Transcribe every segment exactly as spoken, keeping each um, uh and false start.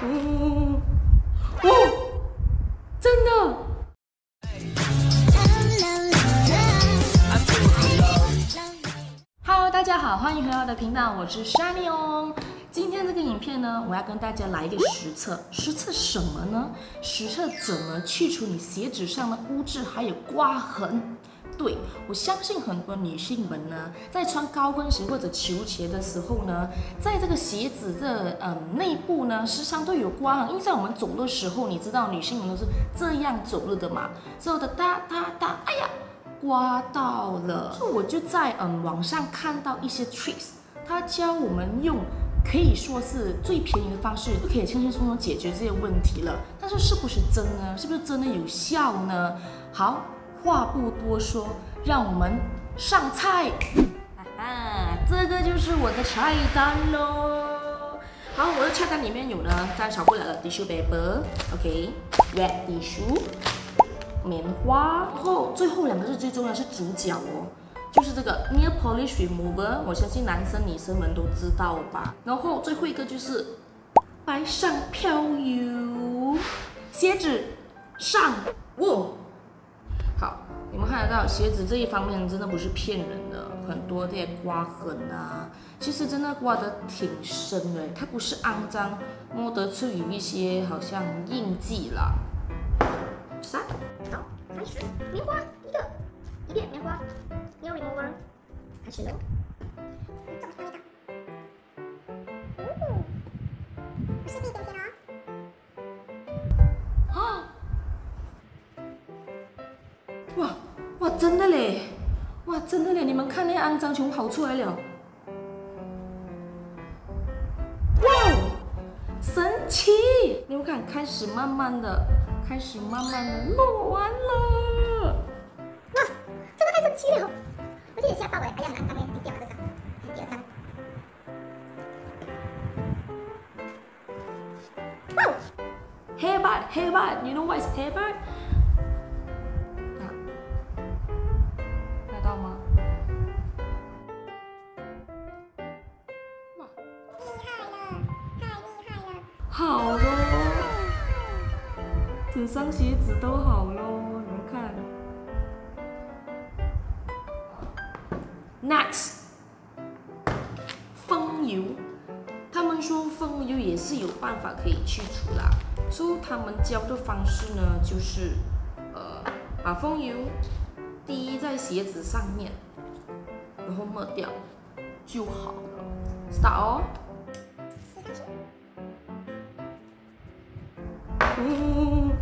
哦，哦，真的。Hello， 大家好，欢迎回到我的频道，我是 Shiny 哦。今天这个影片呢，我要跟大家来一个实测，实测什么呢？实测怎么去除你鞋子上的污渍还有刮痕。对，我相信很多女性们呢，在穿高跟鞋或者球鞋的时候呢，在这个鞋子的嗯内部呢，时常都有刮痕。因为在我们走路的时候，你知道女性们都是这样走路的嘛，之后的哒哒哒，哎呀，刮到了。所以我就在嗯网上看到一些 tricks， 他教我们用可以说是最便宜的方式，就可以轻轻松松解决这些问题了。但是是不是真呢？是不是真的有效呢？好。话不多说，让我们上菜。啊，这个就是我的菜单喽。好，我的菜单里面有呢，当然少不了的 tissue paper，OK，wet tissue， 棉花，然后最后两个是最重要的是主角哦，就是这个 nail polish remover， 我相信男生女生们都知道吧。然后最后一个就是白上漂油，鞋子上喔。好，你们看得到鞋子这一方面真的不是骗人的，很多这些刮痕啊，其实真的刮得挺深的，它不是肮脏，摸得出有一些好像印记啦。三，好，开始，棉花一个，一遍棉花 ，nail remover， 开始喽。不是第一点先哦。哇哇，真的嘞！哇，真的嘞！你们看那肮脏全部跑出来了。哇，神奇！你们看，开始慢慢的，开始慢慢的弄完了。哇，真的太神奇了！我有点吓到哎！哎呀，很肮脏哎，低调这张，第二张。哇 ，hairband hairband，you know what is hairband？好咯，整双鞋子都好咯，你们看。Next， 风油，他们说风油也是有办法可以去除啦。所以他们教的方式呢，就是呃，把风油滴在鞋子上面，然后抹掉就好了。Start 哦。嗯，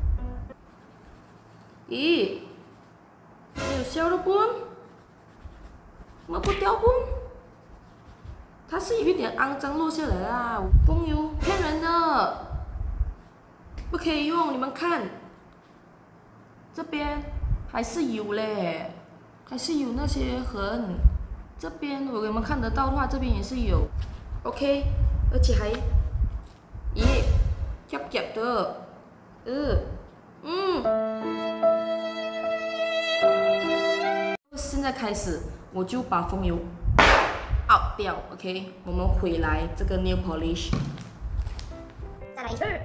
咦，没有效的不？抹不掉不？它是有一点肮脏落下来啦，风油骗人的，不可以用。你们看，这边还是有嘞，还是有那些痕。这边如果你们看得到的话，这边也是有 ，OK， 而且还，咦。夹夹的，嗯嗯。现在开始，我就把风油 out 掉 ，OK， 我们回来这个 nail polish， 再来一次。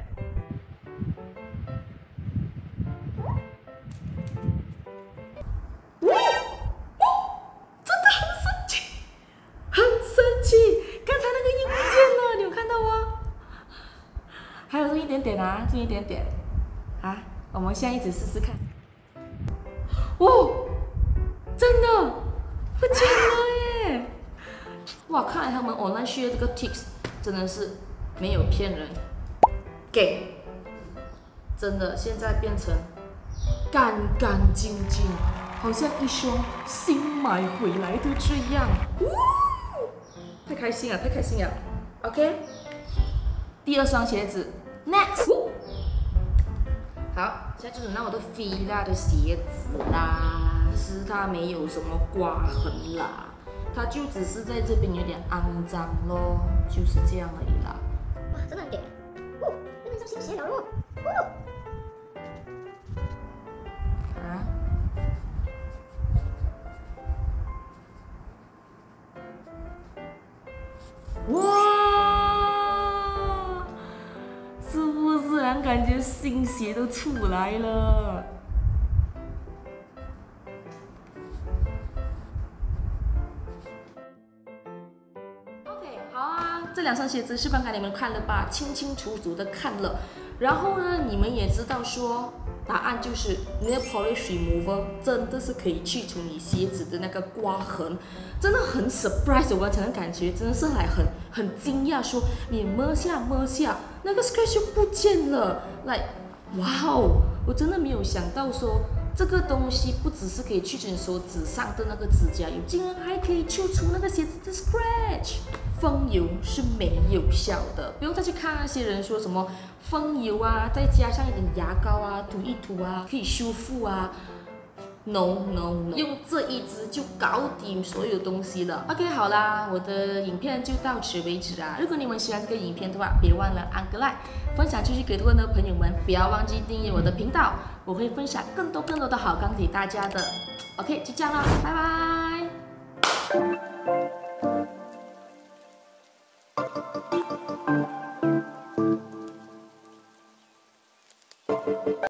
哦哦，真的很神奇，很神奇！刚才那个印不见了，你有看到吗？还有这一点点啊，这一点点，啊，我们现在一起试试看。哦，真的不见了耶！哇，看来他们 online 学这个 tips 真的是没有骗人，给，真的现在变成干干净净，好像一双新买回来的这样。呜，太开心了，太开心了。OK。第二双鞋子 ，next， 好，现在就轮到我的 Fila 的鞋子啦。其实它没有什么刮痕啦，它就只是在这边有点肮脏咯，就是这样而已啦。哇，真的很给，哦，变成新鞋了咯，哦，啊，哇！ 感觉新血都出来了。OK， 好啊，这两双鞋子示范给你们看了吧，清清楚楚的看了。然后呢，你们也知道说。 答案就是你的 polish remover 真的是可以去除你鞋子的那个刮痕，真的很 surprise， 我才能感觉真的是还很很惊讶，说你摸下摸下那个 scratch 就不见了，来，哇哦，我真的没有想到说这个东西不只是可以去除你手指上的那个指甲油，竟然还可以去除那个鞋子的 scratch。 风油是没有效的，不用再去看那些人说什么风油啊，再加上一点牙膏啊，涂一涂啊，可以修复啊。No No No， 用这一支就搞定所有东西了。OK， 好啦，我的影片就到此为止啦。如果你们喜欢这个影片的话，别忘了按个 like， 分享出去给更多的朋友们，不要忘记订阅我的频道，我会分享更多更多的好钢给大家的。OK， 就这样啦，拜拜。